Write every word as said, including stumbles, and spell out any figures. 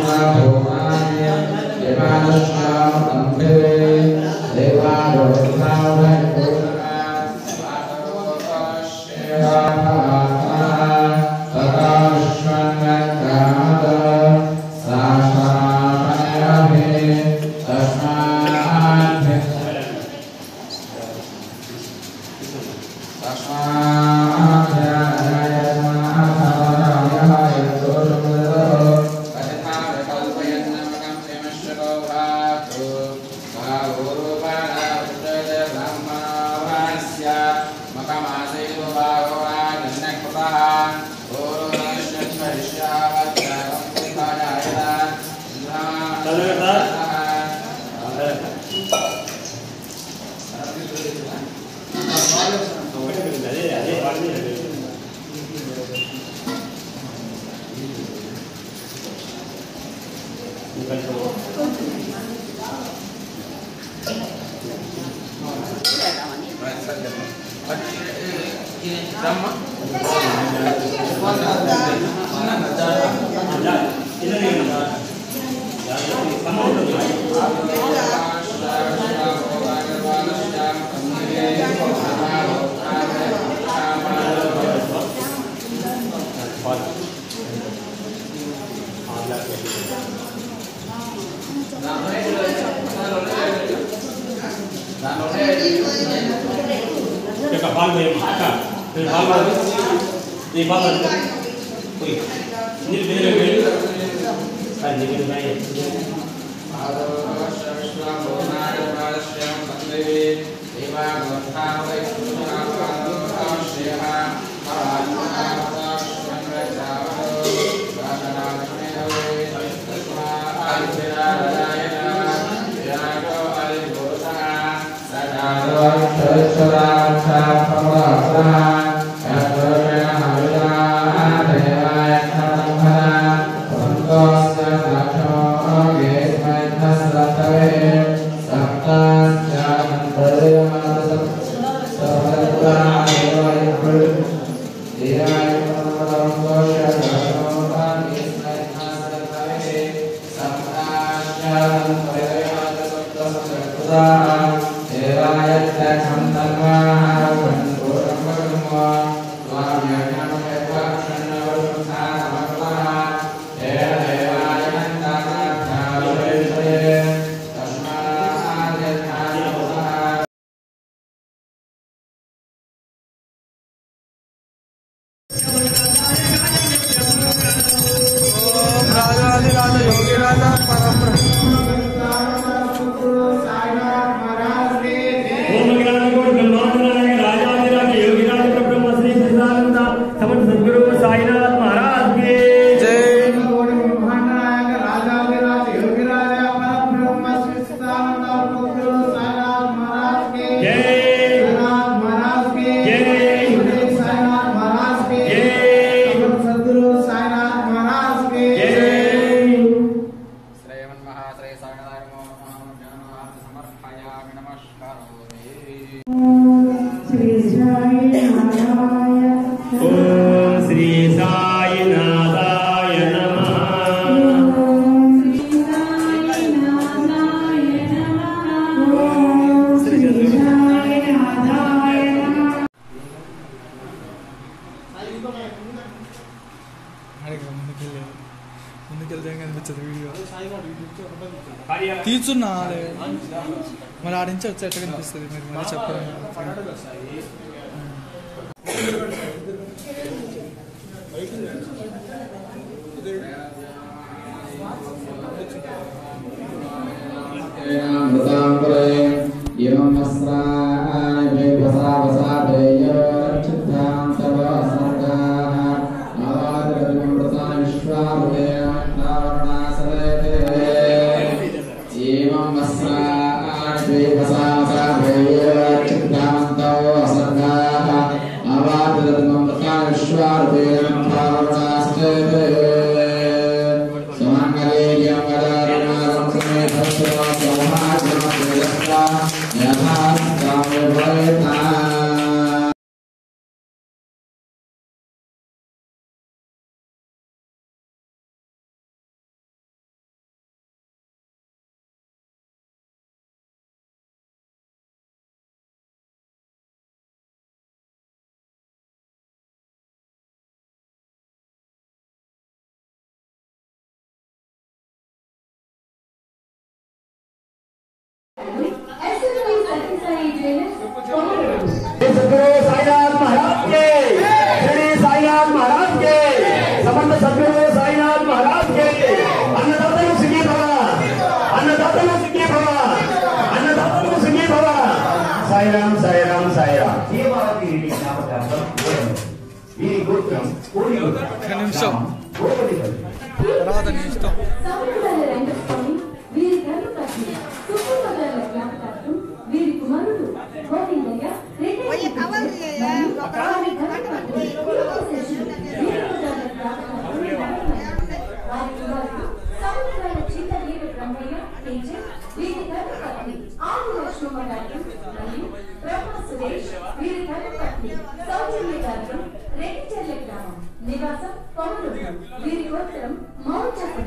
తీర్చున్నా మరి ఆడి నుంచి వచ్చి ఎట్లా కనిపిస్తుంది మీరు మరి చెప్పండి. Samangale yang ada साईनाथ महाराज के, श्री साईनाथ महाराज के, समर्थ सद्गुरु साईनाथ महाराज के, अन्नदाता सुखी भव, अन्नदाता सुखी भव, अन्नदाता सुखी भव। साईराम साईराम साईराम। ये बात की रीडिंग यहाँ पर आपका ये गोत्रम कोई गोत्रम निमिषం తర్వాత నీ ఇష్టం వీరి కుమారుడు గోవిందయ్య సముద్రాల చిన్న వీర బ్రహ్మయ్య తేజ వీరి ధర్మపత్ని ఆది లక్ష్మమ్మ గారు మరియు బ్రహ్మ సురేష్ వీరి ధర్మపత్ని సౌజన్య గారు రెడ్డిచెర్ల గ్రామం నివాసం కొమరూరు వీరి గోత్రం మౌర్య